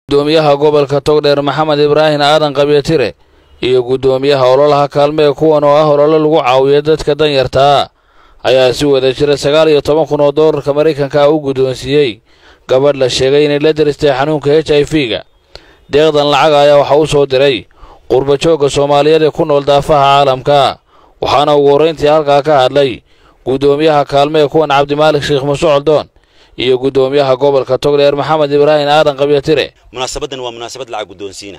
gudoomiyaha gobolka Togdheer Maxamed Ibrahim Aadan Qabyatire iyo gudoomiyaha Ololaha KAALMEE kuwan oo ah olole lagu caawiyo dadka danyarta ayaa si wada jira 19,000 oo doolarka Mareykanka u gudoonsiiyay gabadh la sheegay inay la diristay xanuunka HIV-ga. deeqdan lacag ayaa waxa uu soo diray qurba jooga Soomaaliyeed ee ku nool daafaha caalamka, waxaana ugu horeyntii halkaa ka hadlay gudoomiyaha KAALMEE kuwan Cabdimaalik Coldoon iyo gudoomiyaha gobolka Togdheer Maxamed Ibrahim Aadan Qabyatire. munaasabadan waa munaasabad lacag gudoonsiina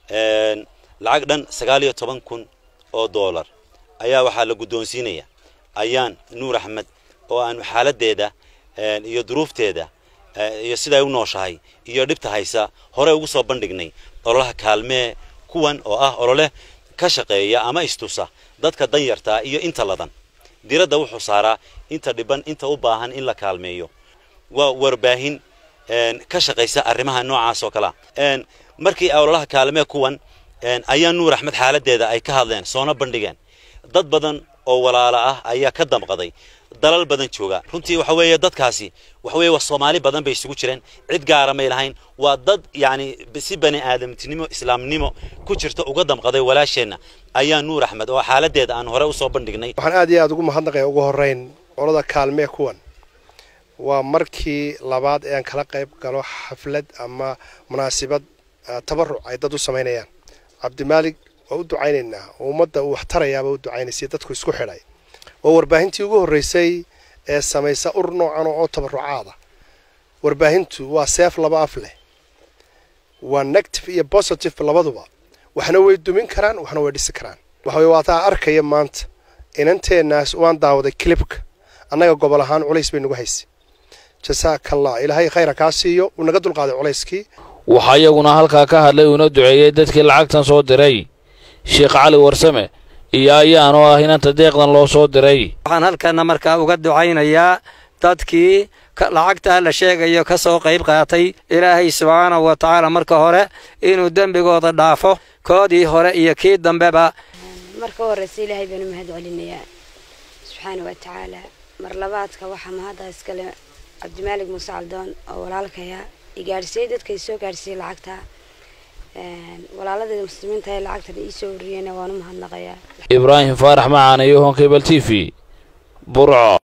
lacag dhan 19,000 oo doolar ayaa waxa la gudoonsiinaya ayaan Nuur Axmed oo aan xaaladeeda iyo duruufteeda iyo sida ay u nooshahay iyo dhibta haysa hore ugu soo bandhignay ololaha KAALMEE kuwan oo ah olole ka shaqeeya ama istusa dadka danyarta iyo inta ladan diirada wuxuu saaraa inta dhiban inta u baahan in la kaalmeeyo warbaahin ka shaqeysa arrimaha noocaas oo kala markii ololaha KAALMEE kuwan ayaan Nuur Axmed xaaladeeda ay ka hadleen soona bandhigeen dad badan oo walaalo ah ayaa ka damqaday dalal badan jooga runtii waxa weeye dadkaasi waxa weeye Soomaali badan bay isugu jireen cid gaar ah ma lahayn waa dad yaani si bani aadamtinimo islaamnimo ku jirta uga damqaday walaasheena ayaan Nuur Axmed oo xaaladeeda aan hore u soo bandhignay. waxaan aad iyo aad ugu mahadnaqay ugu horeyn olada KAALMEE kuwan waa markii labaad ee aan kala qayb galo xaflad ama munaasabad tabaruc ay dad u sameynayaan. Cabdimaalik oo u ducaynaynaa ummadda uu wax tarayaaba u ducaynayay dadku isku xidhay oo warbaahintii ugu horeysay ee samaysa noocan oo tabarucaada. warbaahintu waa seef laba af leh, waa negative iyo positive labaduba, waxna way dumin karaan waxna way dhisi karaan. waxa way waataa arkaya maanta inanteenaas waan daawaday clipka annaga gobol ahaan culays bay nagu haysay. jasaakallah ilaahay khayra ka siiyo uu naga dulqaaday culayskii. waxa iyaguna halkaa ka hadlay una duceeyay dadkii lacagtan soo diray Sheekh Cali Warsame iyo ayaan oo ah inanta deeqdan loo soo diray. waxaan halkana markaa uga ducaynayaa dadkii lacagta la sheegayo ka soo qayb qaatay Ilaahay subhanahu wa ta'ala marka hore inuu dambigooda dhaafo koodii hore iyo kii dambeba. marka hore Ilaahay baan mahad celinayaa subhanahu wa ta'ala. mar labaadka waxa mahad iskale Cabdimaalik Coldoon oo walaalkaya igaarsay dadkay soo gaarsay lacagta walaalada muslimiinta ay lacagta ay soo uriyeen waan u mahadnaqayaa. Ibrahim Faarax Macaane iyo Honkebel TV Burco.